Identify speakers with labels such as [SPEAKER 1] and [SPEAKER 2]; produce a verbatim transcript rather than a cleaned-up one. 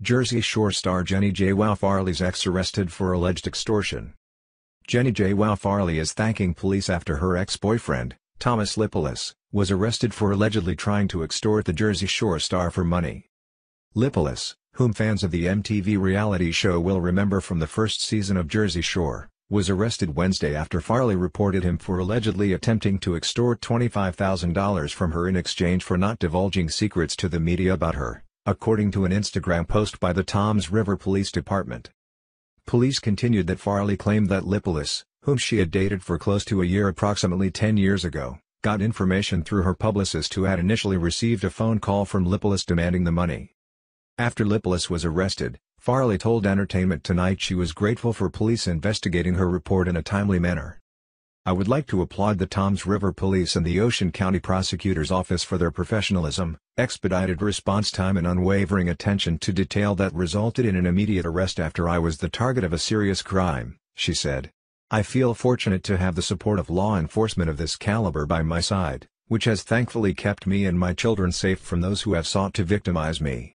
[SPEAKER 1] Jersey Shore star Jenni Jwoww Farle'S ex arrested for alleged extortion. Jenni Jwoww Farley is thanking police after her ex-boyfriend, Thomas Lippolis, was arrested for allegedly trying to extort the Jersey Shore star for money. Lippolis, whom fans of the M T V reality show will remember from the first season of Jersey Shore, was arrested Wednesday after Farley reported him for allegedly attempting to extort twenty-five thousand dollars from her in exchange for not divulging secrets to the media about her, according to an Instagram post by the Toms River Police Department. Police continued that Farley claimed that Lippolis, whom she had dated for close to a year approximately ten years ago, got information through her publicist who had initially received a phone call from Lippolis demanding the money. After Lippolis was arrested, Farley told Entertainment Tonight she was grateful for police investigating her report in a timely manner. "I would like to applaud the Toms River Police and the Ocean County Prosecutor's Office for their professionalism, expedited response time and unwavering attention to detail that resulted in an immediate arrest after I was the target of a serious crime," she said. "I feel fortunate to have the support of law enforcement of this caliber by my side, which has thankfully kept me and my children safe from those who have sought to victimize me."